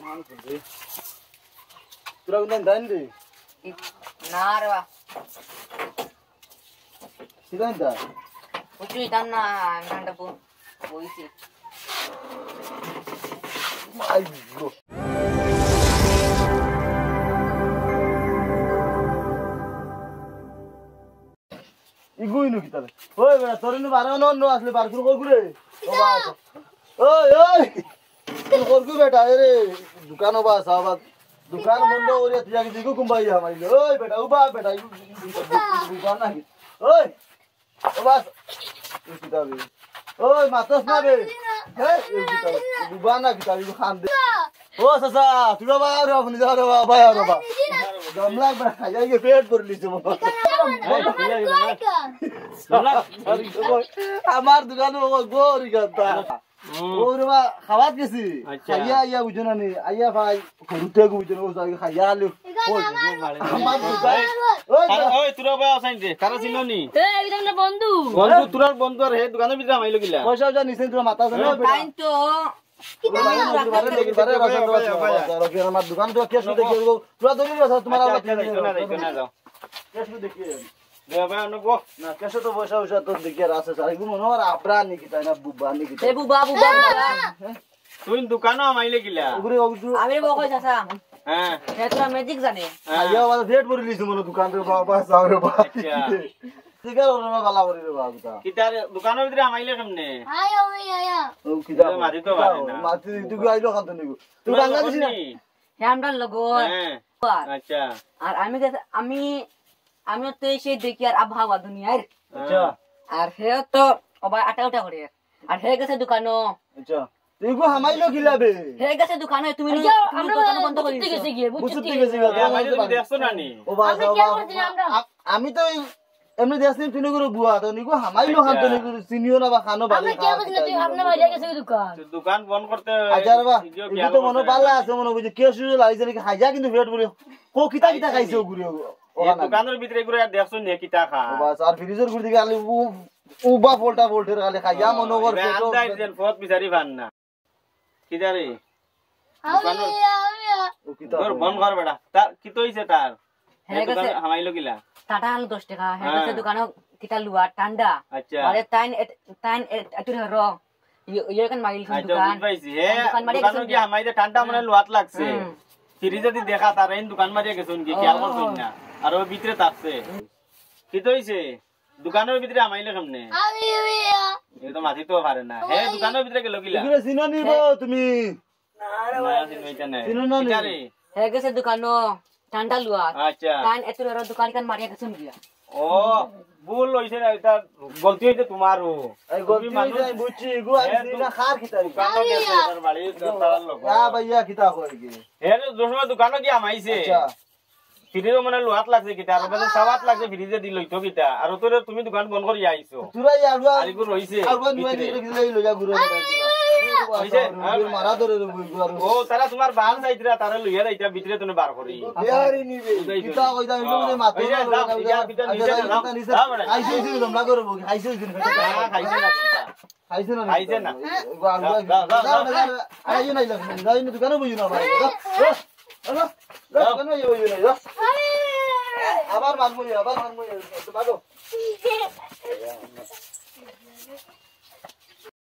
তোরা কোন দান রে না রে বা সিদান দা বুঝি দান না গান্ডা বইছি আই গো ইগুইনু কি তারে ওই বেটা তোরনু বারো নন আসলে বার করে কই ঘুরে ও বাস ওই ওই তোর করগু বেটা রে দোকান বাস আবার দোকান বন্ধ করে তুই আগে দিগু কুম্বাই আমাইলে ওই বেটা উবা বেটা দোকান না ওই ও বাস কি তাবে ওই মাতস না বে হে দোকান না কি তাবে খান দে ও সাসা তুই বাবা আর আপনি যাও রে বাবা আর বাবা দমলা খাইয়ে পেট ভরে লিছে মো আমার দোকানে গোরি কথা ওরে বা খাওয়াত গেছি খাইয়া আইয়া বুঝো না নি আইয়া ভাই ঘুরতে বুঝো না ওই খাইয়া আলু ওই ওই তোরা ভাই আসাইন দে কারা চিননি এই একদম না বন্ধু বন্ধু তোরার বন্ধু আর হে দোকানের ভিতরে আমাইলো গিলা পয়সা যা নিছেন তোর মাথা জানো বেটা টাইম তো আমার দোকান তো কেসু দেখি পুরা ধরে রাখো তোমার আবার না যাও কেসু দেখি দে ভাই অনুগো না কেসু তো পয়সা পয়সা তো দেখি আর আছে সারি গুম নর আবরা নি কি তাই না বুবা নি কি এ বুবা তুই দোকানও আমাইলে গিলা ওগুরে ওগুরে আমি বকই চাচা হ্যাঁ হে তোরা ম্যাজিক জানে আইয়া ওরা ভেট ভরে লিছে মনে দোকান রে বাবা সাউরে বাবা ঠিক আছে ওরা বালা ভরে রে বাবা তা কিটার দোকানের ভিতরে আমাইলে কেমনে আয়া ওই আয়া ও কিটা মারি তো পারে না মাতি তুই আইলো খান তো নিগো তুই বাংলা দিছিস না হে আমরা লগো হ্যাঁ আচ্ছা আর আমি তো সেই দেখি আর আবহাওয়া দুনিয়ার আচ্ছা আর হে তো আবার আটা উঠা করে আর হে গেছে দোকানো আচ্ছা তুই গো হামাইলো কিলাবে হে গেছে দোকানে তুমি দোকান বন্ধ করে দিছো গেছে গিয়ে বুঝতে গেছি আমাইলে তুমি দেখছো না নি ও বাবা আমি তো এমনি দেখছিলাম তুই করে বুয়া তো নিগো হামাইলো খান তো নিগো চিনিও না বা খানো ভালো কে বুঝলে তুই আপনি বাইরে গেছে দোকান দোকান বন্ধ করতে হাজার বা এই তো মনে পাল্লা আছে মনে বুঝি কে শুরু লাইছে নাকি হাজা কিন্তু ফেট বলে কো কিতা কিতা খাইছে ঘুরে এই দোকানের ভিতরে ঘুরে আর দেখছো নি কিটা খা বাস আর ফ্রিজের ঘুরে দিকে আলি উবা ফোল্টা ফোল্টের খালি খাইয়া মনে কর পেটো আন্দাই দেন ফত বিচারি পান না কিটা রে ও কিতা তোর বন্ধ কর বেটা তার কি তো হইছে তার হে গেছে হামাইলো গিলা টাটা আলু 10 টাকা হে গেছে দোকানে কিটা লুয়া ঠান্ডা আচ্ছা আরে তাইন একটু র ইয়ে কান মাইল আচ্ছা দোকান বুঝাইছি হে দোকানে কি হামাইতে ঠান্ডা মনে লুয়াত লাগছে ফ্রিজে দি দেখা তার এই দোকান মারিয়া গেছুন কি খেয়াল করছুন না আর ওই ভিতরে তাপছে কি তো হইছে দোকানের ভিতরে আমাইলে কেমনে এই তো মাথি তো পারে না হে দোকানের ভিতরে গেল গিলা এগুলো চিনো নিব তুমি না চিনইতা নাই চিনো না নি? কিটা রে হে গেছে দোকানো ঠান্ডা লুয়া আচ্ছা তাইন একটু র দোকান কান মারিয়া গেছুন গিয়া ও ভুল হইছে না এটা গলতি হইছে তোমারও এই গলতি হইছে আমি বুঝছি গো আমি না খার কিতা রে দোকানও গেছে তার বাড়ি তার লোক আ ভাইয়া কিতা কই কি হে দোসমা দোকানও কি আমাইছে আচ্ছা ফ্রিজে মানে লোহাত লাগছে কিটা আর মানে সাবাত লাগছে ফ্রিজে দি লইতো কিটা আর তোর তুমি দোকান বন্ধ করি আইছো তুরাই আলবা আর এগুলো রইছে আলবা নিয়ে দিলে লইয়া ঘুরে মারা ধরে ও তারা তোমার বাল যাইতরা তারা লইয়া যাইতা ভিতরে তুমি বার করি বিহারি নিবে কিতা কইতা আমি মাথা আইছে তোমরা করব খাইছে খাইছে না খাইছে না আইছে না যাই না দোকানে বুঝি না ভাই দোকানে বুঝি না আবার মানমু ভাগো